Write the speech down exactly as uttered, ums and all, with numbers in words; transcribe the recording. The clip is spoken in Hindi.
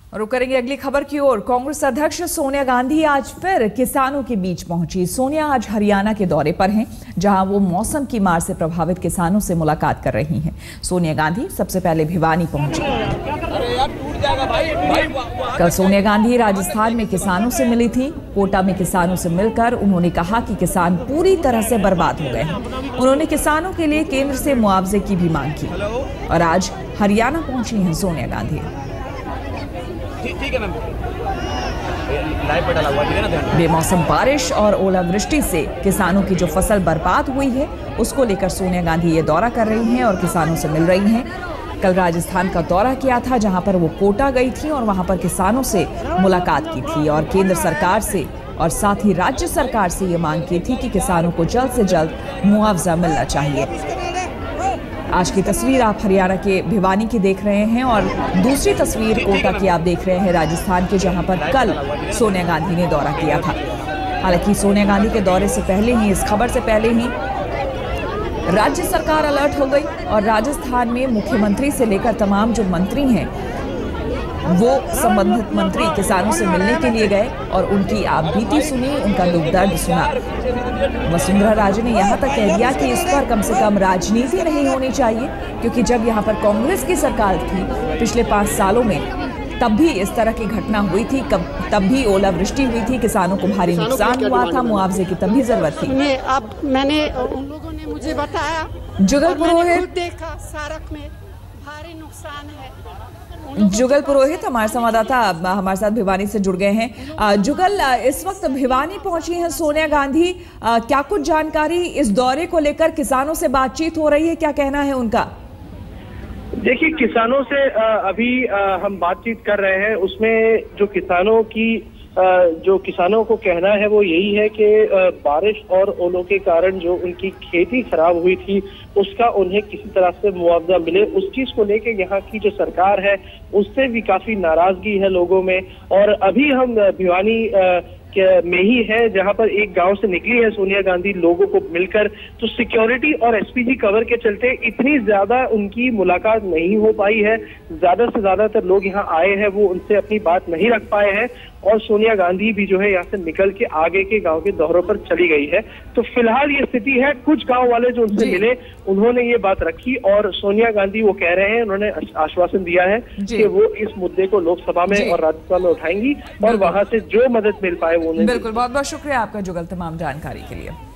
रुक करेंगे अगली खबर की ओर। कांग्रेस अध्यक्ष सोनिया गांधी आज फिर किसानों के बीच पहुंची। सोनिया आज हरियाणा के दौरे पर हैं, जहां वो मौसम की मार से प्रभावित किसानों से मुलाकात कर रही हैं। सोनिया गांधी सबसे पहले भिवानी पहुंची। कल सोनिया गांधी राजस्थान में किसानों से मिली थी। कोटा में किसानों से मिलकर उन्होंने कहा कि किसान पूरी तरह से बर्बाद हो गए हैं। उन्होंने किसानों के लिए केंद्र से मुआवजे की भी मांग की और आज हरियाणा पहुंची हैं सोनिया गांधी। ठीक है मैम, लाइव पे डाला हुआ है ना। बेमौसम बारिश और ओलावृष्टि से किसानों की जो फसल बर्बाद हुई है, उसको लेकर सोनिया गांधी ये दौरा कर रही हैं और किसानों से मिल रही हैं। कल राजस्थान का दौरा किया था, जहां पर वो कोटा गई थी और वहां पर किसानों से मुलाकात की थी और केंद्र सरकार से और साथ ही राज्य सरकार से ये मांग की थी कि किसानों को जल्द से जल्द मुआवजा मिलना चाहिए। आज की तस्वीर आप हरियाणा के भिवानी की देख रहे हैं और दूसरी तस्वीर कोटा की आप देख रहे हैं राजस्थान के, जहां पर कल सोनिया गांधी ने दौरा किया था। हालांकि सोनिया गांधी के दौरे से पहले ही, इस खबर से पहले ही राज्य सरकार अलर्ट हो गई और राजस्थान में मुख्यमंत्री से लेकर तमाम जो मंत्री हैं, वो संबंधित मंत्री किसानों से मिलने के लिए गए और उनकी आप बीती सुनी, उनका दुख दर्द सुना। वसुंधरा राजे ने यहाँ तक कह दिया कि इस पर कम से कम राजनीति नहीं होनी चाहिए, क्योंकि जब यहाँ पर कांग्रेस की सरकार थी पिछले पाँच सालों में, तब भी इस तरह की घटना हुई थी, तब भी ओलावृष्टि हुई थी, किसानों को भारी नुकसान हुआ था, मुआवजे की तब भी जरूरत थी। अब मैंने उन लोगों ने मुझे बताया, जुगल पुरोहित देखा सड़क में भारी नुकसान है। जुगल पुरोहित हमारे संवाददाता हमारे साथ भिवानी से जुड़ गए हैं। जुगल, इस वक्त भिवानी पहुंची हैं सोनिया गांधी, क्या कुछ जानकारी इस दौरे को लेकर? किसानों से बातचीत हो रही है, क्या कहना है उनका? देखिए, किसानों से अभी हम बातचीत कर रहे हैं, उसमें जो किसानों की जो किसानों को कहना है वो यही है कि बारिश और ओलों के कारण जो उनकी खेती खराब हुई थी, उसका उन्हें किसी तरह से मुआवजा मिले। उस चीज को लेके यहाँ की जो सरकार है उससे भी काफी नाराजगी है लोगों में। और अभी हम भिवानी में ही है, जहां पर एक गांव से निकली है सोनिया गांधी लोगों को मिलकर। तो सिक्योरिटी और एसपीजी कवर के चलते इतनी ज्यादा उनकी मुलाकात नहीं हो पाई है। ज्यादा से ज्यादातर लोग यहाँ आए हैं, वो उनसे अपनी बात नहीं रख पाए हैं और सोनिया गांधी भी जो है यहाँ से निकल के आगे के गांव के दौरों पर चली गई है। तो फिलहाल ये स्थिति है। कुछ गांव वाले जो उनसे मिले, उन्होंने ये बात रखी और सोनिया गांधी वो कह रहे हैं, उन्होंने आश्वासन दिया है कि वो इस मुद्दे को लोकसभा में और राज्यसभा में उठाएंगी और वहां से जो मदद मिल पाए वो उन्हें। बिल्कुल, बहुत बहुत शुक्रिया आपका जुगल तमाम जानकारी के लिए।